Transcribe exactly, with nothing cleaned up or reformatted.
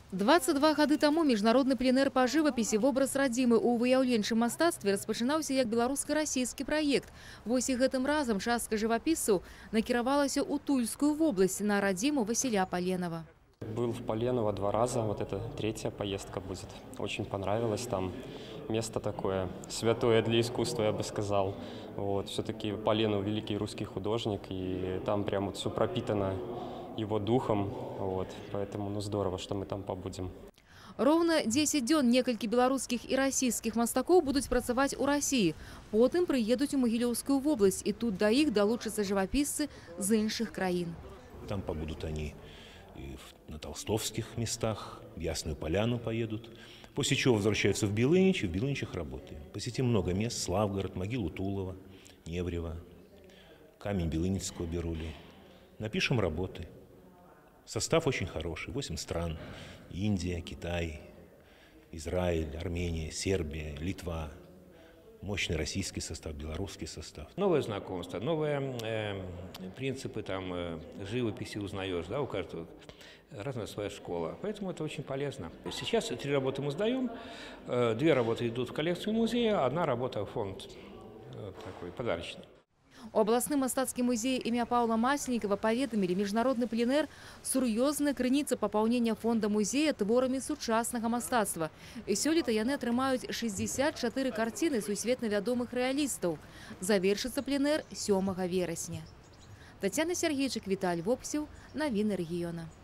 двадцать два гады таму міжнародны пленэр па жывапісе вобраз радзімы ў выяўленчым мастацтве распачынаўся як беларуска-расійскі праект. Вось і гэтым разам частка жывапісцаў накіравалася ў Тульскую вобласць на радзіму Василя Поленова. Был в Поленово два раза, вот это третья поездка будет. Очень понравилось там. Место такое святое для искусства, я бы сказал. Вот. Все-таки Поленов великий русский художник, и там прям вот все пропитано его духом. Вот. Поэтому ну, здорово, что мы там побудем. Роўна дзесяць дзён некалькі беларускіх і расійскіх мастакоў будуць працаваць у России. Потым прыедуць у Магілёўскую вобласць, и тут да іх далучацца жывапісцы з іншых краін. Там побудут они и на толстовских местах, в Ясную Поляну поедут. После чего возвращаются в Белынич, и в Белыничах работаем. Посетим много мест: Славгород, могилу Тулова, Неврева, камень Белыничского Берули. Напишем работы. Состав очень хороший. Восемь стран. Индия, Китай, Израиль, Армения, Сербия, Литва. Мощный российский состав, белорусский состав. Новое знакомство, новые э, принципы там, э, живописи узнаешь, да, у каждого разная своя школа. Поэтому это очень полезно. Сейчас три работы мы сдаем, э, две работы идут в коллекцию музея, одна работа в фонд э, такой подарочный. У абласным мастацкім музеі імя Паўла Масленікава паведамілі, міжнародны пленэр сур'ёзная крыніца папаўнення фонда музея творамі сучаснага мастацтва. І сёлета яны атрымаюць шэсцьдзесят чатыры карціны сусветна вядомых рэалістаў. Завершыцца пленэр сёмага верасня. Тацяна Сяргейчык, Віталь Вопсеў, навіны рэгіёна.